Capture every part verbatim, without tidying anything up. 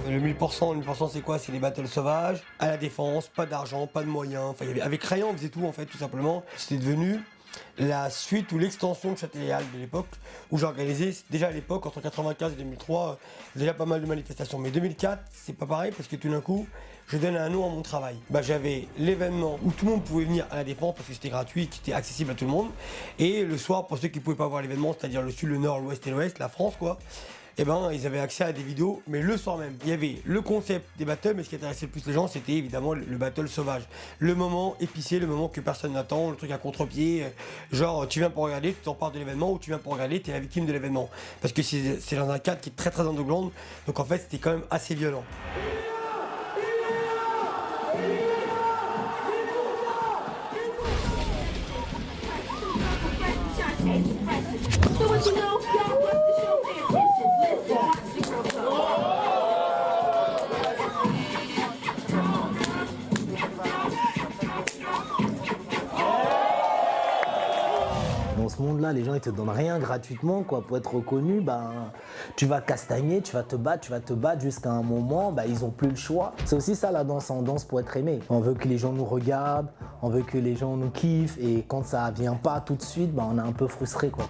Le mille pour cent, le mille pour cent c'est quoi? C'est les battles sauvages, à la défense, pas d'argent, pas de moyens. Enfin, il y avait, avec Ryan, on faisait tout en fait, tout simplement. C'était devenu la suite ou l'extension de Châtelet-Halles de l'époque, où j'organisais déjà à l'époque, entre quatre-vingt-quinze et deux mille trois, déjà pas mal de manifestations. Mais deux mille quatre, c'est pas pareil parce que tout d'un coup, je donne un nom à mon travail. Bah, j'avais l'événement où tout le monde pouvait venir à la Défense parce que c'était gratuit, qui était accessible à tout le monde. Et le soir, pour ceux qui ne pouvaient pas voir l'événement, c'est-à-dire le sud, le nord, l'ouest et l'ouest, la France quoi, eh ben, ils avaient accès à des vidéos, mais le soir même. Il y avait le concept des battles, mais ce qui intéressait le plus les gens, c'était évidemment le battle sauvage. Le moment épicé, le moment que personne n'attend, le truc à contre-pied. Genre, tu viens pour regarder, tu t'en pars de l'événement, ou tu viens pour regarder, tu es la victime de l'événement. Parce que c'est dans un cadre qui est très très underground, donc en fait, c'était quand même assez violent. Dans ce monde-là, les gens ils te donnent rien gratuitement quoi. Pour être reconnu, ben, tu vas castagner, tu vas te battre, tu vas te battre jusqu'à un moment, ben, ils n'ont plus le choix. C'est aussi ça la danse, on danse pour être aimé. On veut que les gens nous regardent, on veut que les gens nous kiffent et quand ça vient pas tout de suite, ben, on est un peu frustré quoi.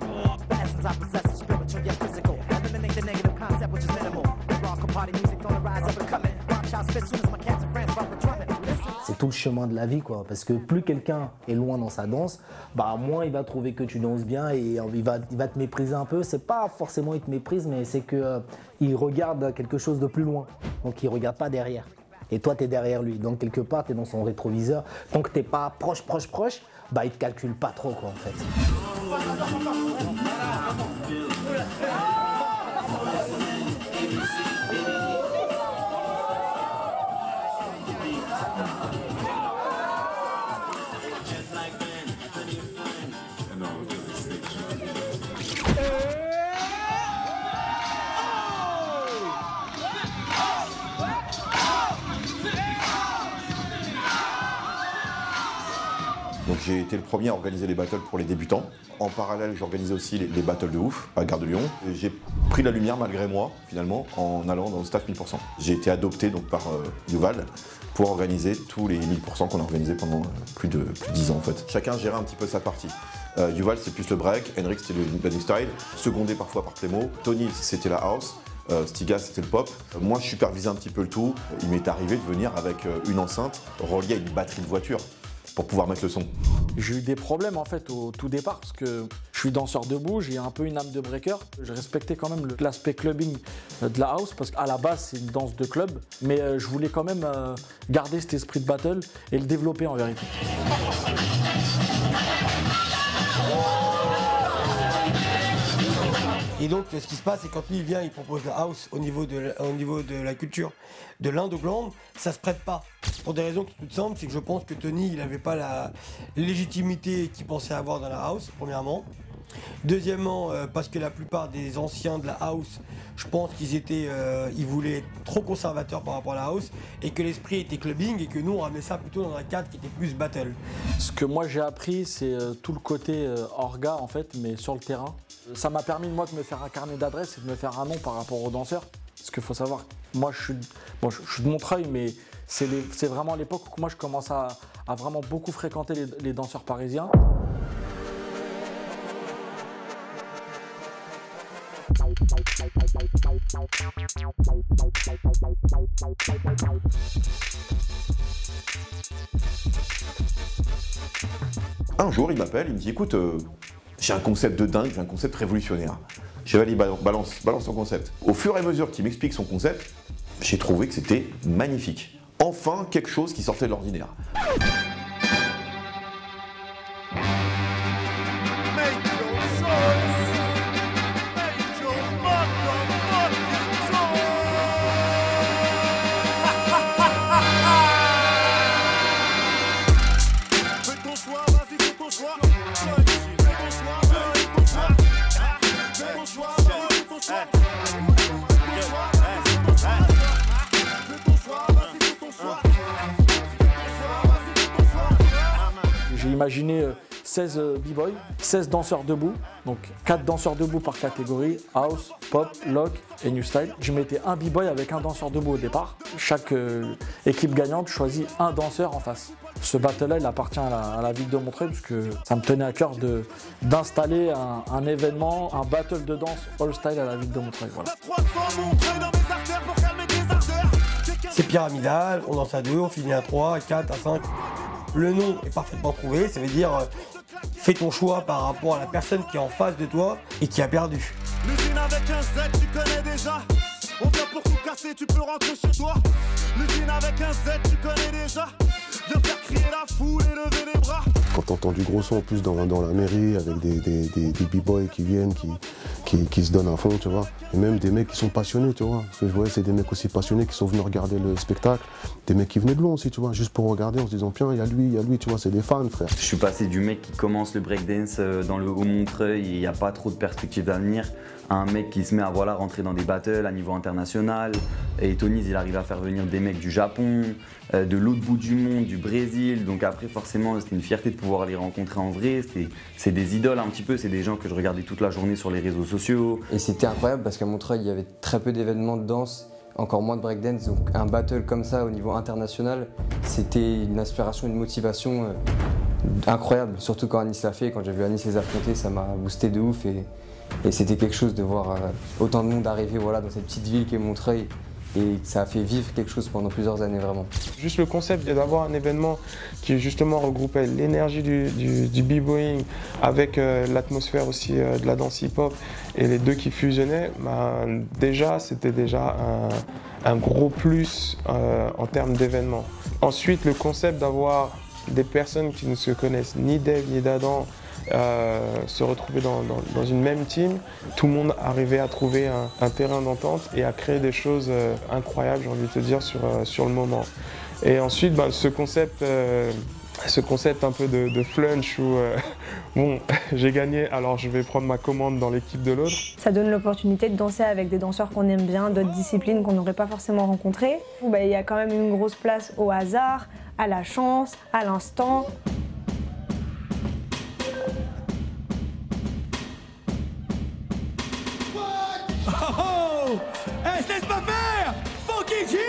C'est tout le chemin de la vie quoi, parce que plus quelqu'un est loin dans sa danse, bah moins il va trouver que tu danses bien et il va, il va te mépriser un peu. C'est pas forcément il te méprise, mais c'est que euh, il regarde quelque chose de plus loin, donc il regarde pas derrière. Et toi tu es derrière lui, donc quelque part tu es dans son rétroviseur. Tant que t'es pas proche, proche, proche, bah il te calcule pas trop quoi en fait. Donc j'ai été le premier à organiser les battles pour les débutants. En parallèle, j'organisais aussi les, les battles de ouf à Gare de Lyon. J'ai pris la lumière malgré moi, finalement, en allant dans le staff mille pour cent. J'ai été adopté donc, par euh, Yuval pour organiser tous les mille pour cent qu'on a organisés pendant euh, plus de plus de dix ans en fait. Chacun gérait un petit peu sa partie. Euh, Yuval c'est plus le break, Henrik c'était le new style, secondé parfois par Plémo, Tony c'était la house, Euh, Stiga c'était le pop. Moi je supervisais un petit peu le tout. Il m'est arrivé de venir avec euh, une enceinte reliée à une batterie de voiture pour pouvoir mettre le son. J'ai eu des problèmes en fait au tout départ parce que je suis danseur debout, j'ai un peu une âme de breaker. Je respectais quand même l'aspect clubbing de la house parce qu'à la base c'est une danse de club, mais euh, je voulais quand même euh, garder cet esprit de battle et le développer en vérité. Et donc, ce qui se passe, c'est quand lui il vient, il propose la house au niveau de la, au niveau de la culture de l'Inde-Hollande, ça se prête pas. Pour des raisons qui toutes simples, c'est que je pense que Tony, il n'avait pas la légitimité qu'il pensait avoir dans la house, premièrement. Deuxièmement, euh, parce que la plupart des anciens de la house, je pense qu'ils étaient, euh, ils voulaient être trop conservateurs par rapport à la house et que l'esprit était clubbing et que nous on ramenait ça plutôt dans un cadre qui était plus battle. Ce que moi j'ai appris, c'est euh, tout le côté euh, orga en fait, mais sur le terrain. Ça m'a permis moi de me faire un carnet d'adresses et de me faire un nom par rapport aux danseurs. Parce qu'il faut savoir, moi je suis, bon, je, je suis de Montreuil, mais c'est vraiment l'époque où moi je commence à, à vraiment beaucoup fréquenter les, les danseurs parisiens. Un jour, il m'appelle, il me dit écoute, euh, j'ai un concept de dingue, j'ai un concept révolutionnaire. J'ai dit balance, balance ton concept. Au fur et à mesure qu'il m'explique son concept, j'ai trouvé que c'était magnifique. Enfin, quelque chose qui sortait de l'ordinaire. J'ai imaginé seize euh, b-boys, seize danseurs debout, donc quatre danseurs debout par catégorie, house, pop, lock et new style. Je mettais un b-boy avec un danseur debout au départ. Chaque euh, équipe gagnante choisit un danseur en face. Ce battle-là, il appartient à la, à la ville de Montreuil puisque ça me tenait à cœur d'installer un, un événement, un battle de danse all-style à la ville de Montreuil. Voilà. C'est pyramidal, on danse à deux, on finit à trois, à quatre, à cinq. Le nom est parfaitement trouvé, ça veut dire euh, fais ton choix par rapport à la personne qui est en face de toi et qui a perdu. L'usine avec un Z, tu connais déjà. On vient pour tout casser, tu peux rentrer chez toi. L'usine avec un Z, tu connais déjà. Viens faire crier la foule et lever les bras. Quand t'entends du gros son en plus dans, dans la mairie avec des, des, des, des b-boys qui viennent, qui, qui, qui se donnent à fond, tu vois. Et même des mecs qui sont passionnés, tu vois. Ce que je voyais, c'est des mecs aussi passionnés qui sont venus regarder le spectacle. Des mecs qui venaient de loin aussi, tu vois, juste pour regarder en se disant, tiens, il y a lui, il y a lui, tu vois, c'est des fans, frère. Je suis passé du mec qui commence le breakdance dans le Haut-Montreuil, il n'y a pas trop de perspectives d'avenir, à un mec qui se met à voilà, rentrer dans des battles à niveau international. Et Tony, il arrive à faire venir des mecs du Japon, euh, de l'autre bout du monde, du Brésil. Donc après, forcément, c'était une fierté de pouvoir les rencontrer en vrai. C'est des idoles un petit peu, c'est des gens que je regardais toute la journée sur les réseaux sociaux. Et c'était incroyable parce qu'à Montreuil, il y avait très peu d'événements de danse, encore moins de breakdance. Donc un battle comme ça au niveau international, c'était une inspiration, une motivation euh, incroyable. Surtout quand Anis l'a fait, quand j'ai vu Anis les affronter, ça m'a boosté de ouf. Et, et c'était quelque chose de voir euh, autant de monde arriver voilà, dans cette petite ville qui est Montreuil. Et ça a fait vivre quelque chose pendant plusieurs années vraiment. Juste le concept d'avoir un événement qui justement regroupait l'énergie du, du, du b-boying avec euh, l'atmosphère aussi euh, de la danse hip-hop et les deux qui fusionnaient, bah, déjà c'était déjà un, un gros plus euh, en termes d'événement. Ensuite le concept d'avoir des personnes qui ne se connaissent ni d'Eve ni d'Adam Euh, se retrouver dans, dans, dans une même team, tout le monde arrivait à trouver un, un terrain d'entente et à créer des choses euh, incroyables, j'ai envie de te dire, sur, euh, sur le moment. Et ensuite, bah, ce concept, euh, ce concept un peu de, de flunch où, euh, bon, j'ai gagné, alors je vais prendre ma commande dans l'équipe de l'autre. Ça donne l'opportunité de danser avec des danseurs qu'on aime bien, d'autres disciplines qu'on n'aurait pas forcément rencontrées. Bah, il y a quand même une grosse place au hasard, à la chance, à l'instant. Oh, hey, je laisse pas faire! Funky G!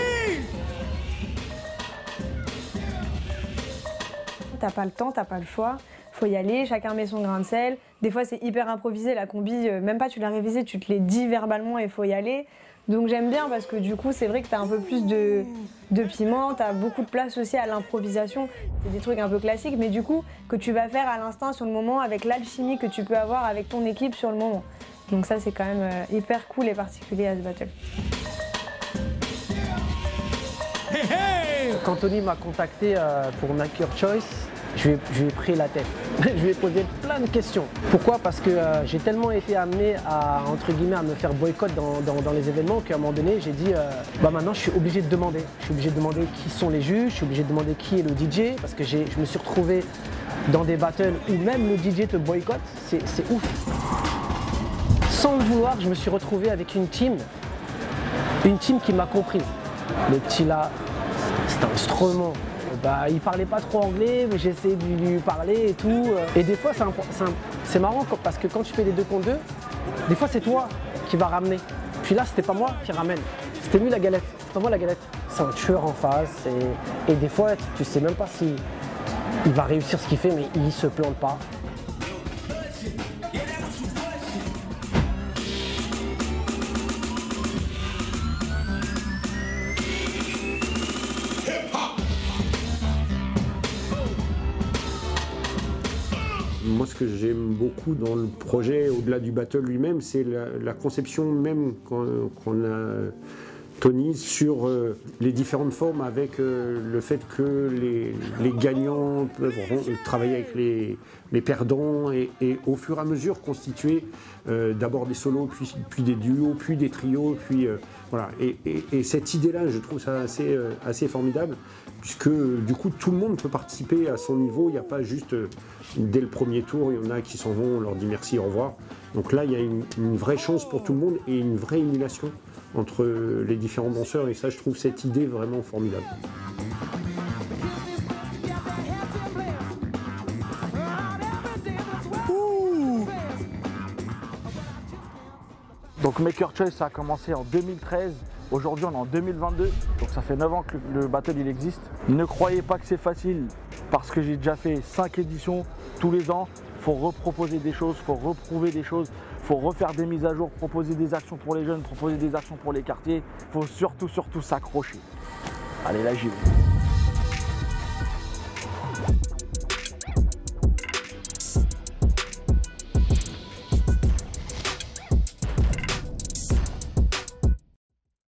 T'as pas le temps, t'as pas le choix, faut y aller, chacun met son grain de sel. Des fois c'est hyper improvisé, la combi, euh, même pas tu l'as révisé, tu te l'es dit verbalement et faut y aller. Donc j'aime bien parce que du coup c'est vrai que t'as un peu plus de, de piment, t'as beaucoup de place aussi à l'improvisation. C'est des trucs un peu classiques mais du coup que tu vas faire à l'instinct sur le moment avec l'alchimie que tu peux avoir avec ton équipe sur le moment. Donc ça c'est quand même euh, hyper cool et particulier à ce battle. Hey, hey, quand Tony m'a contacté euh, pour Make Your Choice, je lui, ai, je lui ai pris la tête. Je lui ai posé plein de questions. Pourquoi? Parce que euh, j'ai tellement été amené à, entre guillemets, à me faire boycott dans, dans, dans les événements qu'à un moment donné, j'ai dit, euh, bah maintenant je suis obligé de demander. Je suis obligé de demander qui sont les juges, je suis obligé de demander qui est le D J, parce que je me suis retrouvé dans des battles où même le D J te boycotte, c'est ouf. Sans le vouloir, je me suis retrouvé avec une team, une team qui m'a compris. Le petit là, c'est un instrument. Bah, il parlait pas trop anglais, mais j'ai essayé de lui parler et tout. Et des fois, c'est marrant parce que quand tu fais des deux contre deux, des fois c'est toi qui vas ramener. Puis là, c'était pas moi qui ramène, c'était lui la galette. T'envoies la galette. C'est un tueur en face et, et des fois, tu sais même pas si il va réussir ce qu'il fait, mais il se plante pas. Moi, ce que j'aime beaucoup dans le projet, au-delà du battle lui-même, c'est la, la conception même qu'on qu'on a Tony sur euh, les différentes formes, avec euh, le fait que les, les gagnants peuvent travailler avec les, les perdants et, et au fur et à mesure constituer euh, d'abord des solos, puis, puis des duos, puis des trios, puis euh, voilà. Et, et, et cette idée-là, je trouve ça assez, euh, assez formidable, puisque du coup tout le monde peut participer à son niveau. Il n'y a pas juste euh, dès le premier tour, il y en a qui s'en vont, on leur dit merci, au revoir. Donc là, il y a une, une vraie chance pour tout le monde et une vraie émulation entre les différents danseurs, et ça, je trouve cette idée vraiment formidable. Donc Maker Choice, ça a commencé en deux mille treize. Aujourd'hui, on est en deux mille vingt-deux, donc ça fait neuf ans que le battle il existe. Ne croyez pas que c'est facile, parce que j'ai déjà fait cinq éditions tous les ans. Il faut reproposer des choses, il faut reprouver des choses, il faut refaire des mises à jour, proposer des actions pour les jeunes, proposer des actions pour les quartiers. Il faut surtout, surtout s'accrocher. Allez, là j'y vais.